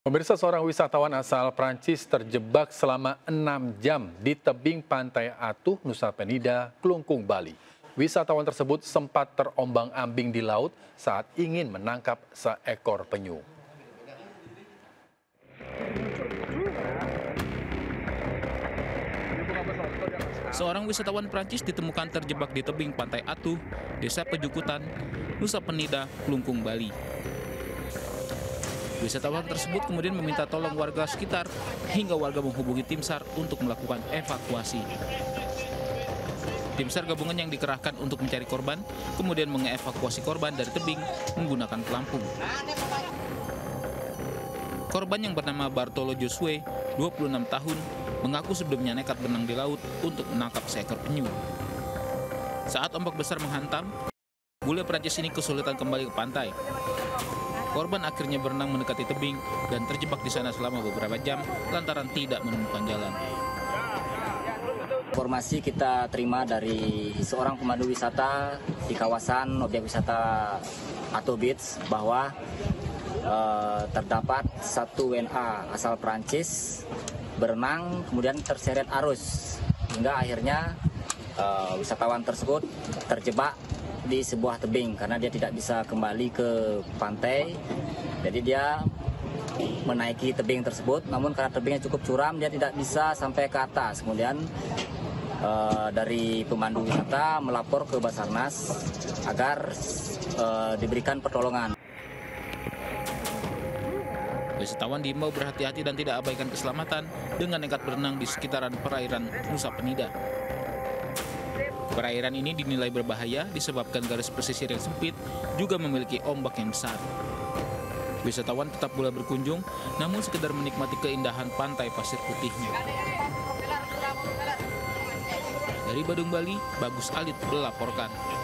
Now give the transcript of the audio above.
Pemirsa, seorang wisatawan asal Prancis terjebak selama 6 jam di tebing pantai Atuh, Nusa Penida, Klungkung, Bali. Wisatawan tersebut sempat terombang-ambing di laut saat ingin menangkap seekor penyu. Seorang wisatawan Prancis ditemukan terjebak di tebing pantai Atuh, Desa Pejukutan, Nusa Penida, Klungkung, Bali. Wisatawan tersebut kemudian meminta tolong warga sekitar hingga warga menghubungi tim SAR untuk melakukan evakuasi. Tim SAR gabungan yang dikerahkan untuk mencari korban kemudian mengevakuasi korban dari tebing menggunakan pelampung. Korban yang bernama Bartolo Josue, 26 tahun, mengaku sebelumnya nekat berenang di laut untuk menangkap seekor penyu. Saat ombak besar menghantam, bule Prancis ini kesulitan kembali ke pantai. Korban akhirnya berenang mendekati tebing dan terjebak di sana selama beberapa jam lantaran tidak menemukan jalan. Informasi kita terima dari seorang pemandu wisata di kawasan objek wisata Atuh Beach bahwa terdapat satu WNA asal Prancis berenang kemudian terseret arus hingga akhirnya wisatawan tersebut terjebak di sebuah tebing karena dia tidak bisa kembali ke pantai. Jadi dia menaiki tebing tersebut, namun karena tebingnya cukup curam dia tidak bisa sampai ke atas. Kemudian dari pemandu wisata melapor ke Basarnas agar diberikan pertolongan. Wisatawan diimbau berhati-hati dan tidak abaikan keselamatan dengan nekat berenang di sekitaran perairan Nusa Penida. Perairan ini dinilai berbahaya disebabkan garis pesisir yang sempit juga memiliki ombak yang besar. Wisatawan tetap boleh berkunjung, namun sekedar menikmati keindahan pantai pasir putihnya. Dari Badung, Bali, Bagus Alit melaporkan.